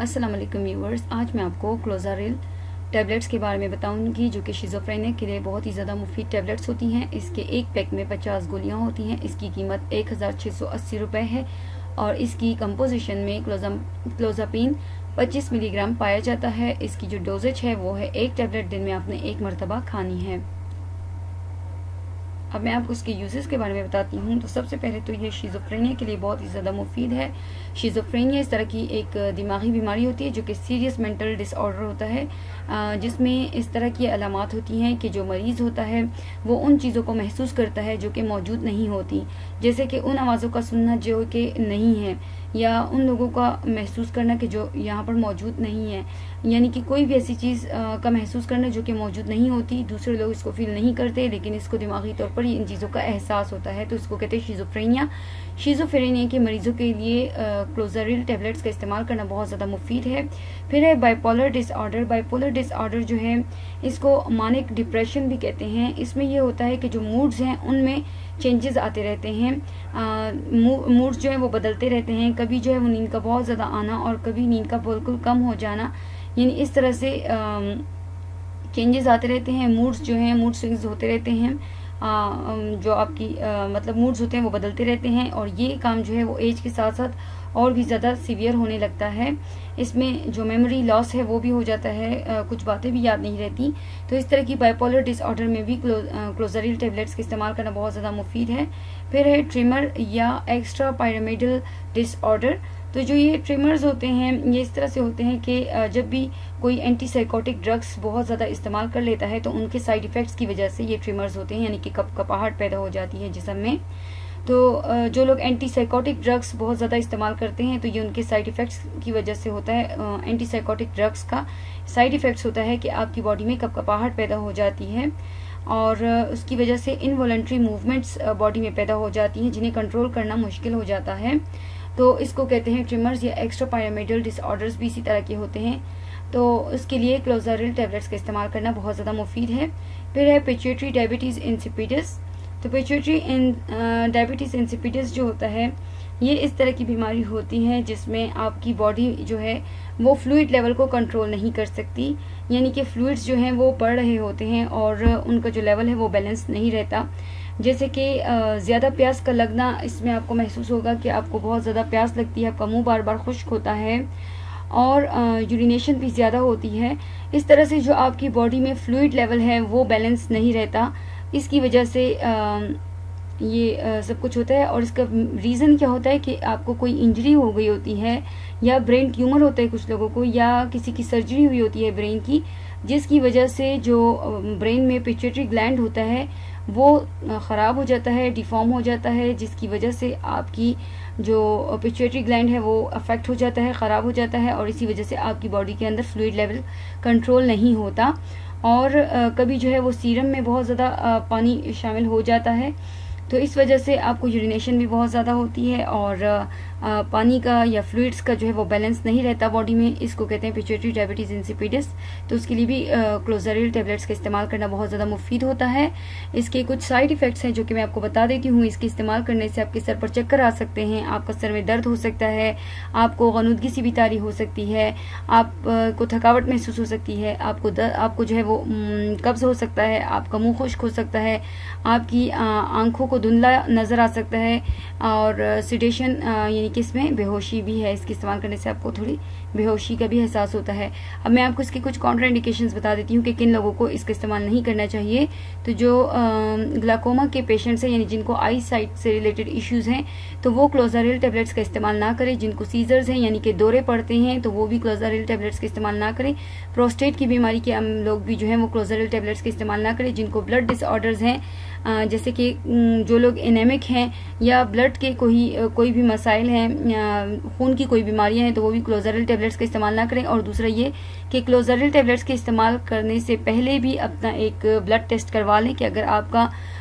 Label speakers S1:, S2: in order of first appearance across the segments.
S1: अस्सलाम वालेकुम व्यूअर्स, आज मैं आपको क्लोज़ारिल टैबलेट्स के बारे में बताऊंगी जो कि शिज़ोफ्रेनिया के लिए बहुत ही ज़्यादा मुफीद टैबलेट्स होती हैं। इसके एक पैक में 50 गोलियां होती हैं। इसकी कीमत 1680 रुपये है और इसकी कंपोजिशन में क्लोज़ापिन 25 मिलीग्राम पाया जाता है। इसकी जो डोजेज है वो है 1 टैबलेट दिन में आपने 1 मरतबा खानी है। अब मैं आपको इसके यूजेस के बारे में बताती हूँ। तो सबसे पहले तो ये शिज़ोफ्रेनिया के लिए बहुत ही ज़्यादा मुफीद है। शिज़ोफ्रेनिया इस तरह की एक दिमागी बीमारी होती है जो कि सीरियस मेंटल डिसऑर्डर होता है, जिसमें इस तरह की अलामात होती हैं कि जो मरीज़ होता है वो उन चीज़ों को महसूस करता है जो कि मौजूद नहीं होती, जैसे कि उन आवाज़ों का सुनना जो कि नहीं है या उन लोगों का महसूस करना कि जो यहाँ पर मौजूद नहीं है, यानी कि कोई भी ऐसी चीज़ का महसूस करना जो कि मौजूद नहीं होती। दूसरे लोग इसको फील नहीं करते लेकिन इसको दिमागी तौर पर इन चीज़ों का एहसास होता है, तो इसको कहते हैं शिज़ोफ्रेनिया। शिज़ोफ्रेनिया के मरीजों के लिए क्लोज़ारिल टैबलेट्स का इस्तेमाल करना बहुत ज़्यादा मुफीद है। फिर है बाइपोलर डिसऑर्डर। बाइपोलर डिसऑर्डर जो है इसको मानिक डिप्रेशन भी कहते हैं। इसमें यह होता है कि जो मूड्स हैं उनमें चेंजेस आते रहते हैं, मूड्स जो है वो बदलते रहते हैं। कभी जो है वो नींद का बहुत ज़्यादा आना और कभी नींद का बिल्कुल कम हो जाना, यानी इस तरह से चेंजेस आते रहते हैं। मूड्स जो हैं मूड स्विंग्स होते रहते हैं, जो आपकी मतलब मूड्स होते हैं वो बदलते रहते हैं और ये काम जो है वो एज के साथ साथ और भी ज़्यादा सीवियर होने लगता है। इसमें जो मेमोरी लॉस है वो भी हो जाता है, कुछ बातें भी याद नहीं रहती। तो इस तरह की बाइपोलर डिसऑर्डर में भी क्लोज़ारिल टैबलेट्स का इस्तेमाल करना बहुत ज़्यादा मुफीद है। फिर है ट्रिमर या एक्स्ट्रा पायरामिडल डिसऑर्डर। तो जो ये ट्रिमर्स होते हैं ये इस तरह से होते हैं कि जब भी कोई एंटीसाइकोटिक ड्रग्स बहुत ज़्यादा इस्तेमाल कर लेता है तो उनके साइड इफ़ेक्ट्स की वजह से ये ट्रिमर्स होते हैं, यानी कि कपकपाहट पैदा हो जाती है जिस्म में। तो जो लोग एंटीसाइकोटिक ड्रग्स बहुत ज़्यादा इस्तेमाल करते हैं तो ये उनके साइड इफ़ेक्ट्स की वजह से होता है। एंटीसाइकोटिक ड्रग्स का साइड इफ़ेक्ट्स होता है कि आपकी बॉडी में कपकपाहट पैदा हो जाती है और उसकी वजह से इनवॉलंटरी मूवमेंट्स बॉडी में पैदा हो जाती हैं जिन्हें कंट्रोल करना मुश्किल हो जाता है। तो इसको कहते हैं ट्रिमर्स या एक्स्ट्रा पायरामिडल डिसऑर्डर्स भी इसी तरह के होते हैं। तो इसके लिए क्लोज़ारिल टैबलेट्स का इस्तेमाल करना बहुत ज़्यादा मुफीद है। फिर है पिट्यूटरी डायबिटीज़ इंसिपिडस। तो पिट्यूटरी डायबिटीज़ इंसिपिडस जो होता है ये इस तरह की बीमारी होती है जिसमें आपकी बॉडी जो है वो फ्लूइड लेवल को कंट्रोल नहीं कर सकती, यानी कि फ्लूइड्स जो हैं वो बढ़ रहे होते हैं और उनका जो लेवल है वो बैलेंस नहीं रहता। जैसे कि ज़्यादा प्यास का लगना, इसमें आपको महसूस होगा कि आपको बहुत ज़्यादा प्यास लगती है, आपका मुंह बार बार खुश्क होता है और यूरिनेशन भी ज़्यादा होती है। इस तरह से जो आपकी बॉडी में फ्लूइड लेवल है वो बैलेंस नहीं रहता, इसकी वजह से ये सब कुछ होता है। और इसका रीज़न क्या होता है कि आपको कोई इंजरी हो गई होती है या ब्रेन ट्यूमर होता है कुछ लोगों को, या किसी की सर्जरी हुई होती है ब्रेन की, जिसकी वजह से जो ब्रेन में पिट्यूटरी ग्लैंड होता है वो ख़राब हो जाता है, डिफॉर्म हो जाता है, जिसकी वजह से आपकी जो पिट्यूटरी ग्लैंड है वो अफेक्ट हो जाता है, ख़राब हो जाता है और इसी वजह से आपकी बॉडी के अंदर फ्लूइड लेवल कंट्रोल नहीं होता और कभी जो है वो सीरम में बहुत ज़्यादा पानी शामिल हो जाता है, तो इस वजह से आपको यूरिनेशन भी बहुत ज़्यादा होती है और पानी का या फ्लूइड्स का जो है वो बैलेंस नहीं रहता बॉडी में। इसको कहते हैं पिट्यूटरी डायबिटीज़ इंसिपिडस। तो उसके लिए भी क्लोज़ारिल टैबलेट्स का इस्तेमाल करना बहुत ज़्यादा मुफीद होता है। इसके कुछ साइड इफ़ेक्ट्स हैं जो कि मैं आपको बता देती हूँ। इसके इस्तेमाल करने से आपके सर पर चक्कर आ सकते हैं, आपका सर में दर्द हो सकता है, आपको गनुदगी सी भी तारी हो सकती है, आपको थकावट महसूस हो सकती है, आपको जो है वो कब्ज़ हो सकता है, आपका मुँह खुश्क हो सकता है, आपकी आँखों को धुंधला नज़र आ सकता है और सिडेशन यानी कि इसमें बेहोशी भी है। इसके इस्तेमाल करने से आपको थोड़ी बेहोशी का भी एहसास होता है। अब मैं आपको इसके कुछ काउंटर इंडिकेशंस बता देती हूँ कि किन लोगों को इसका इस्तेमाल नहीं करना चाहिए। तो जो ग्लाकोमा के पेशेंट्स हैं, यानी जिनको आई साइट से रिलेटेड इश्यूज हैं, तो वो क्लोज़ारिल टैबलेट्स का इस्तेमाल ना करें। जिनको सीजर्स हैं यानी कि दौरे पड़ते हैं तो वो भी क्लोज़ारिल टैबलेट्स का इस्तेमाल ना करें। प्रोस्टेट की बीमारी के लोग भी जो हैं वो क्लोज़ारिल टैबलेट्स का इस्तेमाल ना करें। जिनको ब्लड डिसऑर्डर्स हैं, जैसे कि जो लोग एनेमिक हैं या ब्लड के कोई भी मसाइल हैं, खून की कोई बीमारियां हैं, तो वो भी क्लोज़ारिल टैबलेट्स का इस्तेमाल ना करें। और दूसरा ये कि क्लोज़ारिल टैबलेट्स के इस्तेमाल करने से पहले भी अपना एक ब्लड टेस्ट करवा लें कि अगर आपका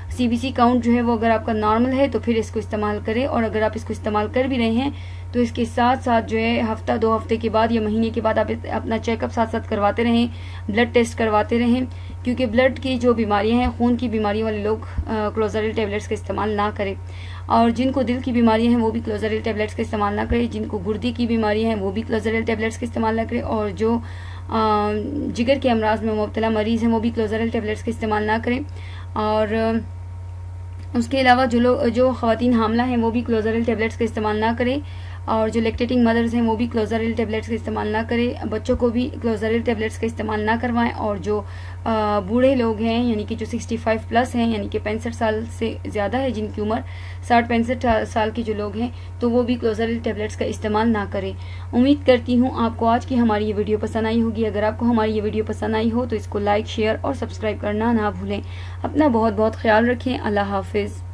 S1: CBC काउंट जो है वो अगर आपका नॉर्मल है तो फिर इसको इस्तेमाल करें, और अगर आप इसको इस्तेमाल कर भी रहे हैं तो इसके साथ साथ जो है हफ्ता 2 हफ्ते के बाद या महीने के बाद आप अपना चेकअप साथ साथ करवाते रहें, ब्लड टेस्ट करवाते रहें, क्योंकि ब्लड की जो बीमारियां हैं, खून की बीमारी वाले लोग क्लोज़रिल टेबलेट्स का इस्तेमाल ना करें, और जिनको दिल की बीमारियां हैं वो भी क्लोज़रिल टेबलेट्स का इस्तेमाल ना करें, जिनको गुर्दे की बीमारियां हैं वो भी क्लोज़रिल टेबलेट्स का इस्तेमाल ना करें, और जो जिगर के अमराज में मुब्तला मरीज़ हैं वो भी क्लोज़रिल टेबलेट्स का इस्तेमाल ना करें। और उसके अलावा जो ख़वातीन हामला हैं वो भी क्लोज़रिल टेबलेट्स का इस्तेमाल ना करें, और जो लैक्टेटिंग मदर्स हैं वो भी क्लोज़रिल टेबलेट्स का इस्तेमाल ना करें, बच्चों को भी क्लोज़रिल टेबलेट्स का इस्तेमाल ना करवाएं, और जो बूढ़े लोग हैं यानी कि जो 65 प्लस हैं यानी कि 65 साल से ज़्यादा है जिनकी उम्र 60-65 साल के जो लोग हैं तो वो भी क्लोज़रिल टेबलेट्स का इस्तेमाल ना करें। उम्मीद करती हूँ आपको आज की हमारी ये वीडियो पसंद आई होगी। अगर आपको हमारी ये वीडियो पसंद आई हो तो इसको लाइक, शेयर और सब्सक्राइब करना ना भूलें। अपना बहुत बहुत ख्याल रखें। अल्लाह हाफिज़।